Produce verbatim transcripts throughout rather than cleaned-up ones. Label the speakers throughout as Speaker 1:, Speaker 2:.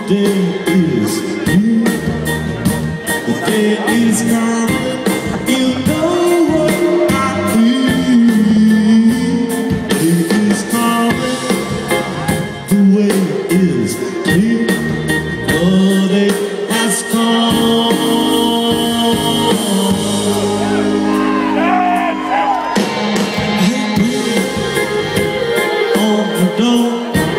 Speaker 1: day is here. The day is coming. You know what I feel. Day is coming. The way is clear. Oh, day has come. On the door.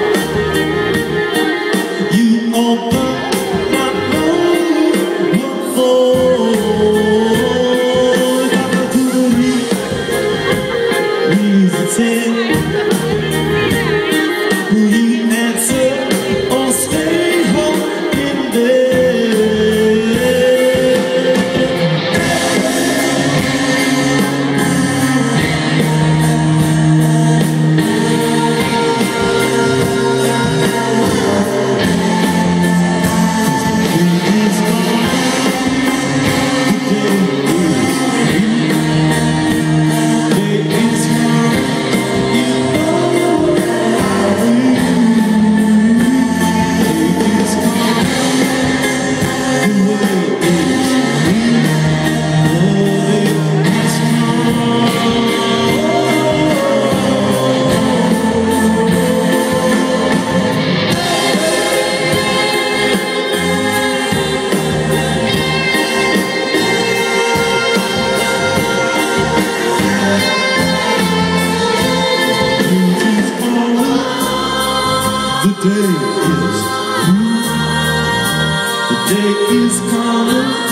Speaker 1: Will you answer or stay home in The day is, the day is coming.